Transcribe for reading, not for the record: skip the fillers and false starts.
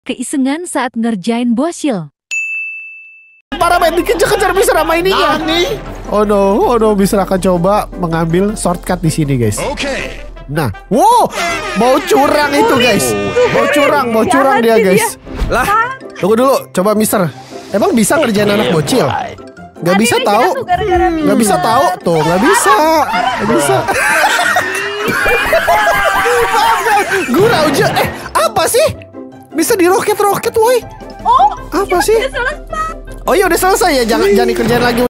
Keisengan saat ngerjain bocil. Para main dikejar-kejar Mister sama ininya. Oh no, Mister akan coba mengambil shortcut di sini, guys. Oke. Nah, wow, mau curang itu, guys. Mau curang dia, guys. Lah, tunggu dulu, coba Mister. Emang bisa ngerjain anak bocil? Gak bisa tahu. Gak bisa tahu tuh, gak bisa. Gura aja. Apa sih? Bisa di roket woi. Oh, apa sih? udah selesai. Oh iya udah selesai ya, jangan dikerjain lagi.